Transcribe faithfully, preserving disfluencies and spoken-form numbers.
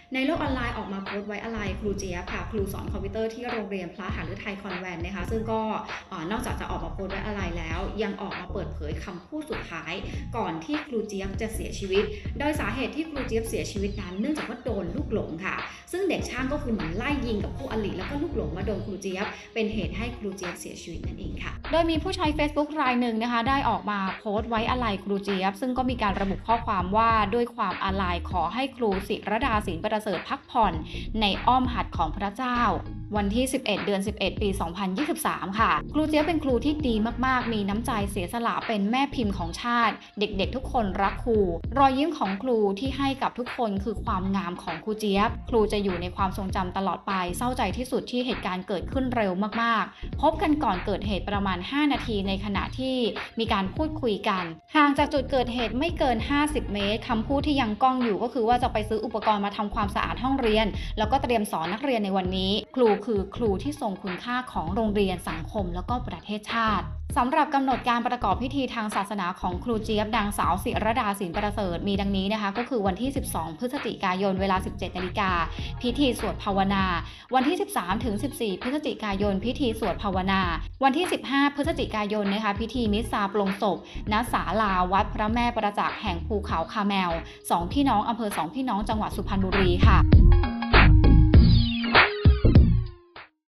ในโลกออนไลน์ออกมาโพสต์ไว้อาลัยครูเจี๊ยบค่ะครูสอนคอมพิวเตอร์ที่โรงเรียนพระหฤทัยคอนแวนต์นะคะซึ่งก็นอกจากจะออกมาโพสต์ไว้อาลัยแล้วยังออกมาเปิดเผยคำพูดสุดท้ายก่อนที่ครูเจี๊ยบจะเสียชีวิตโดยสาเหตุที่ครูเจี๊ยบเสียชีวิตนั้นเนื่องจากว่าโดนลูกหลงค่ะซึ่งเด็กช่างก็คือเหมือนไล่ยิงกับคู่อริแล้วก็ลูกหลงมาโดนครูเจี๊ยบเป็นเหตุให้ครูเจี๊ยบเสียชีวิตนั่นเองค่ะโดยมีผู้ใช้ Facebook รายหนึ่งนะคะได้ออกมาโพสต์ไว้อาลัยครูเจี๊ยบซึ่งก็มีการระบุข้อความว่าด้วยความอาลัยขอให้ครูศิรดาศิลป์ประเสริฐพักผ่อนในอ้อมหัตถ์ของพระเจ้าวันที่สิบเอ็ดเดือนสิบเอ็ดปีสองพันยี่สิบสามค่ะครูเจี๊ยบเป็นครูที่ดีมากๆมีน้ำใจเสียสละเป็นแม่พิมพ์ของชาติเด็กๆทุกคนรักครูรอยยิ้มของครูที่ให้กับทุกคนคือความงามของครูเจี๊ยบครูจะอยู่ในความทรงจำตลอดไปเศร้าใจที่สุดที่เหตุการณ์เกิดขึ้นเร็วมากๆพบกันก่อนเกิดเหตุประมาณห้านาทีในขณะที่มีการพูดคุยกันห่างจากจุดเกิดเหตุไม่เกินห้าสิบเมตรคำพูดที่ยังก้องอยู่ก็คือว่าจะไปซื้ออุปกรณ์มาทำความสะอาดห้องเรียนแล้วก็เตรียมสอนนักเรียนในวันนี้ครูคือครูที่ทรงคุณค่าของโรงเรียนสังคมแล้วก็ประเทศชาติสำหรับกำหนดการประกอบพิธีทางศาสนาของครูเจี๊ยบนางสาวศิรดาศิลป์ประเสริฐมีดังนี้นะคะก็คือวันที่สิบสองพฤศจิกายนเวลา สิบเจ็ดนาฬิกาพิธีสวดภาวนาวันที่สิบสามถึงสิบสี่พฤศจิกายนพิธีสวดภาวนาวันที่สิบห้าพฤศจิกายนนะคะพิธีมิสซาปลงศพณศาลาวัดพระแม่ประจักษ์แห่งภูเขาคาแมวสองพี่น้องอำเภอสองพี่น้องจังหวัดสุพรรณบุรีค่ะ